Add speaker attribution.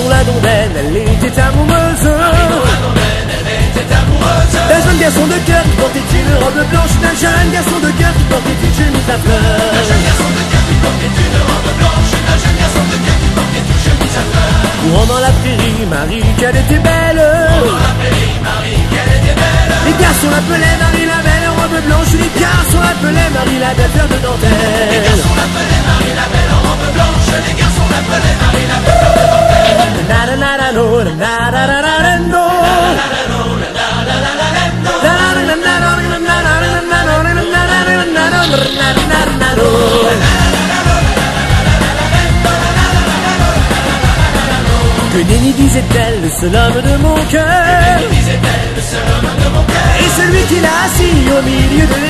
Speaker 1: la Dondaine, elle était amoureuse. D'un jeune garçon de cœur qui portait une robe blanche. D'un jeune garçon de cœur qui portait une chemise à fleurs.
Speaker 2: D'un jeune garçon de cœur qui portait une robe blanche. D'un jeune garçon de cœur qui portait une chemise à fleurs.
Speaker 1: Courant dans la prairie, Marie, qu'elle était belle.
Speaker 2: Dans la prairie, Marie, qu'elle était belle.
Speaker 1: Les garçons l'appelaient Marie la belle en robe blanche. Les garçons l'appelaient Marie la belle fleur de dentelle.
Speaker 2: Les garçons l'appelaient Marie la belle en robe blanche. Les garçons l'appelaient Marie la belle fleur de dentelle.
Speaker 1: Na na na na no, na na na na na no. Que nenni disait-elle, le seul homme de mon cœur.
Speaker 2: Disait-elle, le seul homme de mon cœur.
Speaker 1: Et celui qui l'a assis au milieu de